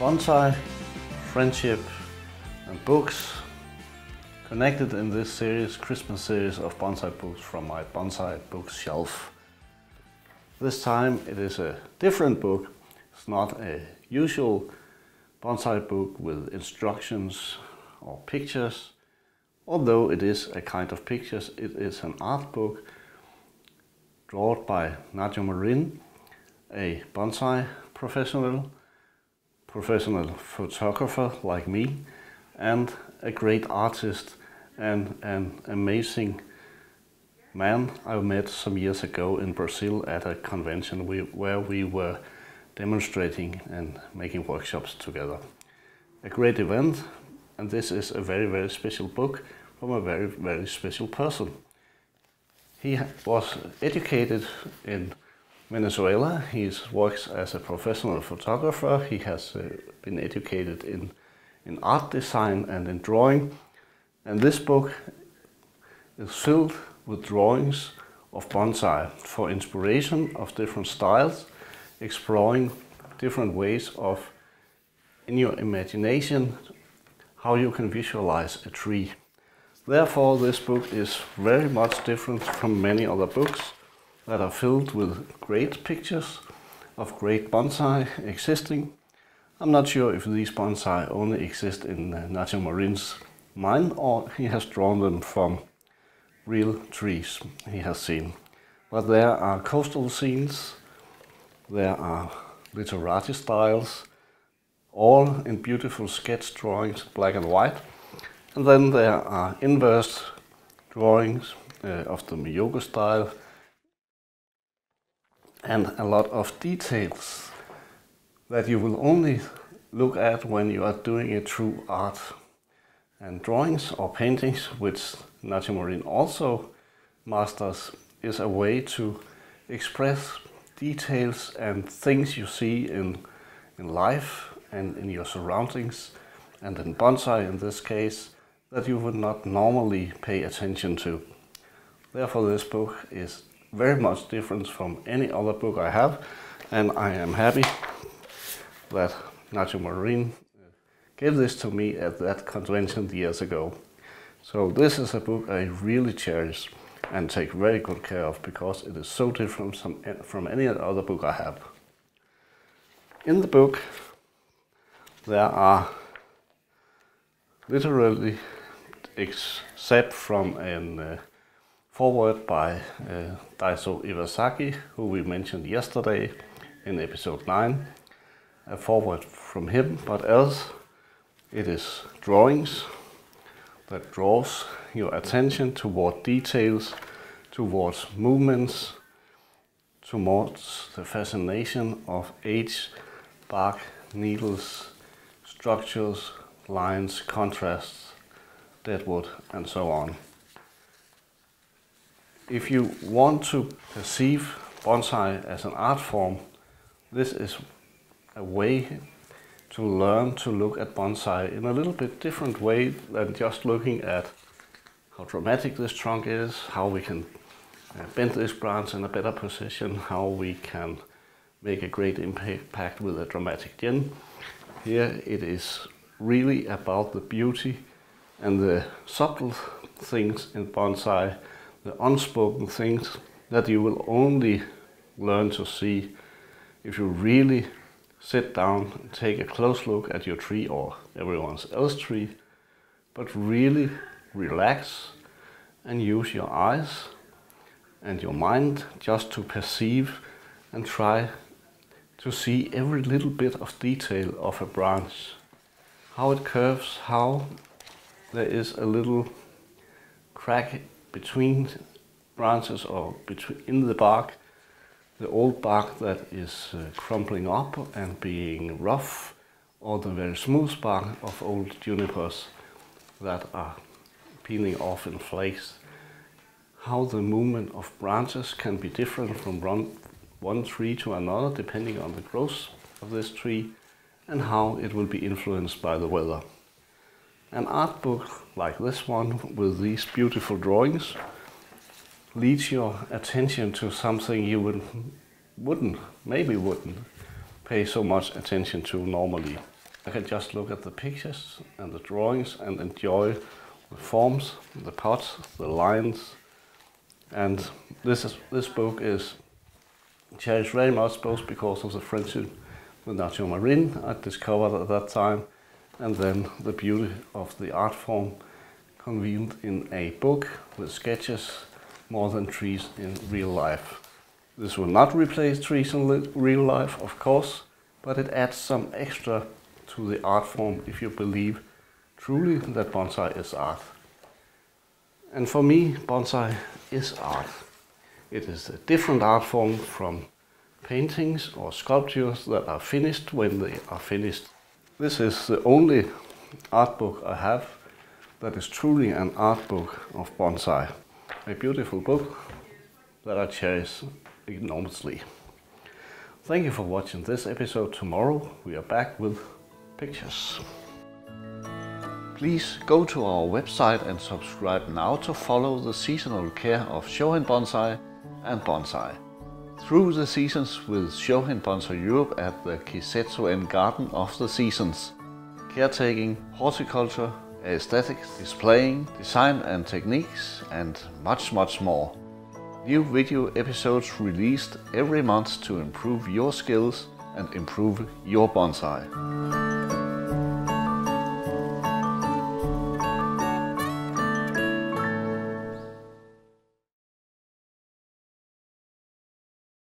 bonsai, friendship and books connected in this series, Christmas series of bonsai books from my bonsai bookshelf. This time it is a different book. It's not a usual bonsai book with instructions or pictures. Although it is a kind of pictures, it is an art book drawn by Nacho Marin, a bonsai professional photographer like me, and a great artist and an amazing man I met some years ago in Brazil at a convention where we were demonstrating and making workshops together. A great event, and this is a very, very special book from a very, very special person. He was educated in Venezuela. He works as a professional photographer. He has been educated in art design and in drawing. And this book is filled with drawings of bonsai for inspiration of different styles, exploring different ways of, in your imagination, how you can visualize a tree. Therefore, this book is very much different from many other books that are filled with great pictures of great bonsai existing. I'm not sure if these bonsai only exist in Nacho Marin's mind or he has drawn them from real trees he has seen. But there are coastal scenes, there are literati styles, all in beautiful sketch drawings, black and white. And then there are inverse drawings of the Miyoko style and a lot of details that you will only look at when you are doing it through art. And drawings or paintings, which Nacho Marin also masters, is a way to express details and things you see in life and in your surroundings, and in bonsai in this case, that you would not normally pay attention to. Therefore, this book is very much different from any other book I have, and I am happy that Nacho Marin gave this to me at that convention years ago. So this is a book I really cherish and take very good care of because it is so different from any other book I have. In the book there are literally, except from a foreword by Daiso Iwasaki, who we mentioned yesterday in episode 9, a foreword from him, but else it is drawings that draws your attention toward details, towards movements, towards the fascination of age, bark, needles, structures, lines, contrasts, deadwood, and so on. If you want to perceive bonsai as an art form, this is a way to learn to look at bonsai in a little bit different way than just looking at how dramatic this trunk is, how we can bend this branch in a better position, how we can make a great impact with a dramatic yin. Here it is really about the beauty and the subtle things in bonsai, the unspoken things that you will only learn to see if you really sit down and take a close look at your tree or everyone else's tree, but really relax and use your eyes and your mind just to perceive and try to see every little bit of detail of a branch. How it curves, how there is a little crack between branches or in the bark, the old bark that is crumpling up and being rough, or the very smooth bark of old junipers that are peeling off in flakes. How the movement of branches can be different from one tree to another depending on the growth of this tree, and how it will be influenced by the weather. An art book like this one with these beautiful drawings leads your attention to something you wouldn't pay so much attention to normally. I can just look at the pictures and the drawings and enjoy the forms, the pots, the lines. And this book is cherished very much, both because of the friendship with Nacho Marin I discovered at that time, and then the beauty of the art form convened in a book with sketches more than trees in real life. This will not replace trees in real life, of course, but it adds some extra to the art form if you believe truly that bonsai is art. And for me, bonsai is art. It is a different art form from paintings or sculptures that are finished when they are finished. This is the only art book I have that is truly an art book of bonsai. A beautiful book that I cherish enormously. Thank you for watching this episode. Tomorrow we are back with pictures. Please go to our website and subscribe now to follow the seasonal care of Shohin Bonsai and bonsai. Through the seasons with Shohin Bonsai Europe at the Kisetsu-en Garden of the Seasons. Caretaking, horticulture, aesthetics, displaying, design and techniques, and much more. New video episodes released every month to improve your skills and improve your bonsai.